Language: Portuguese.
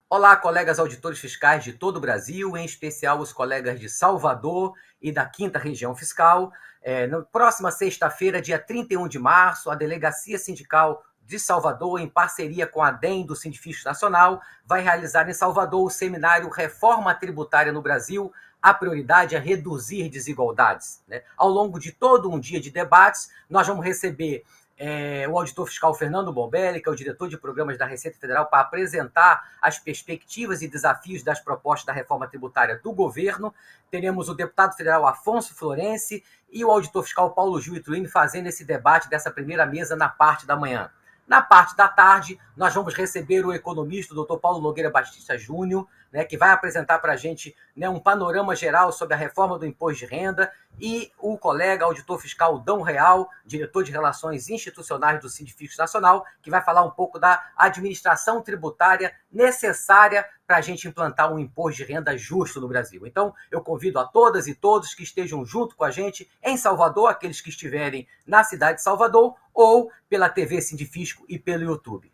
Olá, colegas auditores fiscais de todo o Brasil, em especial os colegas de Salvador e da 5ª Região Fiscal. Na próxima sexta-feira, dia 31 de março, a Delegacia Sindical de Salvador, em parceria com a DEM do Sindifisco Nacional, vai realizar em Salvador o seminário Reforma Tributária no Brasil. A prioridade é reduzir desigualdades. Ao longo de todo um dia de debates, nós vamos receber o auditor fiscal Fernando Bombelli, que é o diretor de programas da Receita Federal, para apresentar as perspectivas e desafios das propostas da reforma tributária do governo. Teremos o deputado federal Afonso Florense e o auditor fiscal Paulo Gil Itruini fazendo esse debate dessa primeira mesa na parte da manhã. Na parte da tarde, nós vamos receber o economista, o Dr. Paulo Nogueira Batista Júnior, que vai apresentar para a gente um panorama geral sobre a reforma do imposto de renda, e o colega auditor fiscal Dão Real, diretor de Relações Institucionais do Sindifisco Nacional, que vai falar um pouco da administração tributária necessária para a gente implantar um imposto de renda justo no Brasil. Então, eu convido a todas e todos que estejam junto com a gente em Salvador, aqueles que estiverem na cidade de Salvador, ou pela TV Sindifisco e pelo YouTube.